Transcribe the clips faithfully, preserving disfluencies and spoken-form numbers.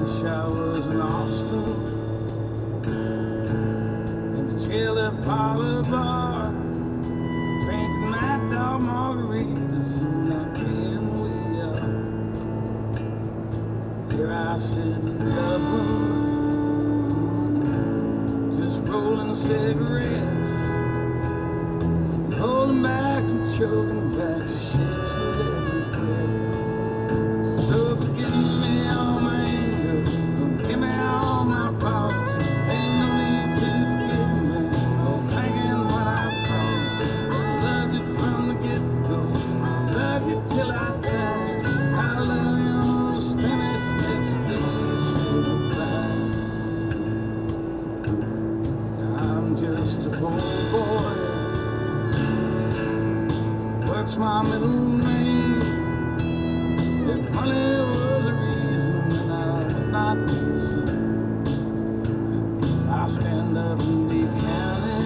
Wish I was in Austin in the chili parlor bar, drinking Mad Dog margaritas and not kidding we are. Here I sit in Dublin, just rolling cigarettes, holding back and choking back to shit for every breath. So forgive me all my anger, give me all my problems. Ain't no need to forgive me for thinking what I've done. I loved you from the get-go, I love you till I die. I love you on the spinny steps till you say goodbye. I'm just a poor boy, work's my middle name. If money was a reason, then I would not be the same. I stand up in the county,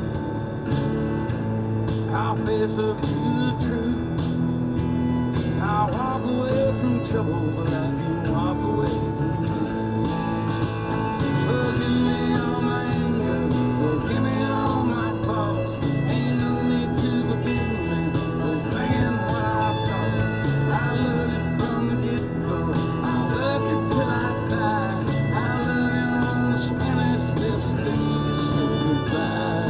I'll face up to the truth. I'll walk away from trouble, but I can walk away from you. Forgive me all my anger, forgive me all my faults. Ain't no need to forgive me for thinking what I've done. I love you from the get-go, I love you till I die. I love you on the spinny steps till you say goodbye.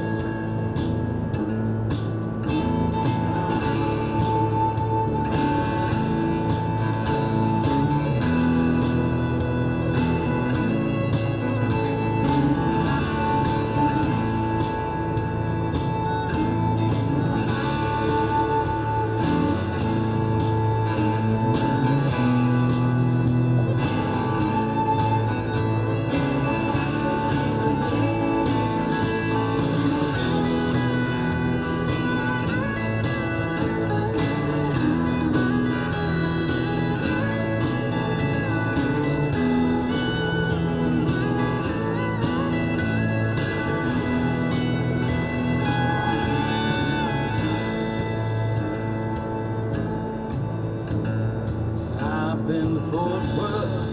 I've been to Fort Worth,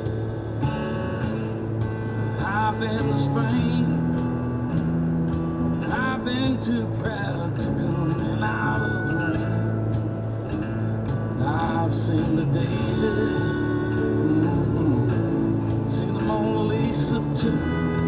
I've been to Spain, I've been too proud to come in out of the rain. I've seen the David, mm-hmm, seen the Mona Lisa too.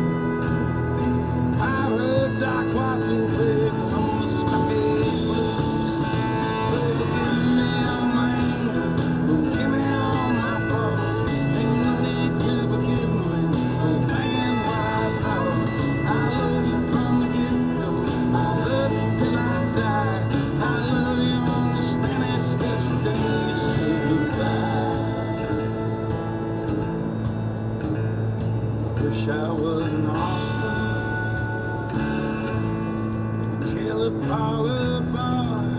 I heard Doc Watson play Columbus Stockade Blues. So forgive me all my anger, forgive me all my faults. Ain't no need to forgive me for thinking what I've done. I love you from the get-go, I love you till I die. I love you on the spinny steps till you say goodbye. Wish I was in Austin, chili parlor bar,